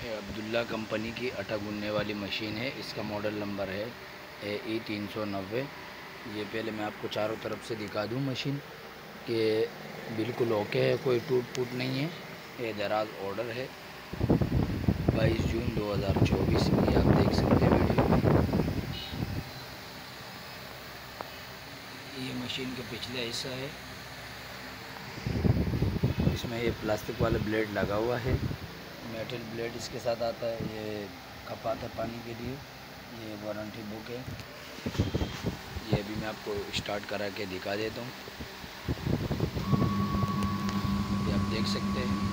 ये अब्दुल्ला कंपनी की आटा गूंदने वाली मशीन है। इसका मॉडल नंबर है AE390। ये पहले मैं आपको चारों तरफ से दिखा दूं मशीन कि बिल्कुल ओके है, कोई टूट फूट नहीं है। ये दराज ऑर्डर है 22 जून 2024। ये आप देख सकते हैं वीडियो में। ये मशीन का पिछला हिस्सा है, इसमें ये प्लास्टिक वाला ब्लेड लगा हुआ है, मेटल ब्लेड इसके साथ आता है। ये कप आता है पानी के लिए। ये वारंटी बुक है। ये भी मैं आपको स्टार्ट करा के दिखा देता हूँ। ये आप देख सकते हैं।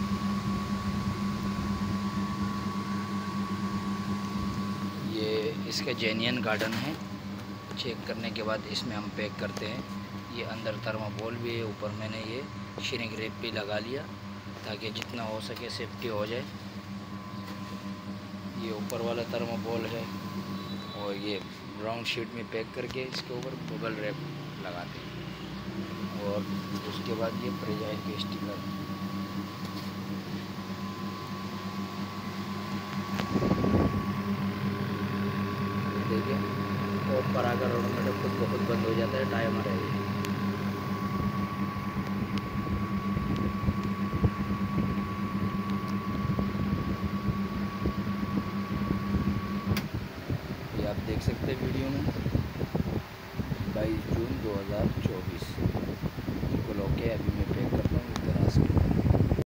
ये इसका जेन्युइन गार्डन है। चेक करने के बाद इसमें हम पैक करते हैं। ये अंदर थर्माकोल भी है, ऊपर मैंने ये श्रिंक रैप भी लगा लिया ताकि जितना हो सके सेफ्टी हो जाए। ये ऊपर वाला थर्माकोल है और ये ब्राउन शीट में पैक करके इसके ऊपर बबल रैप लगाते हैं और उसके बाद ये फ्रेजाइल के स्टिकर। देखिए ऊपर आकर ऑटोमेटिक खुद ब खुद बंद हो जाता है, टाइमर है ये आप देख सकते हैं वीडियो में। 22 जून 2024।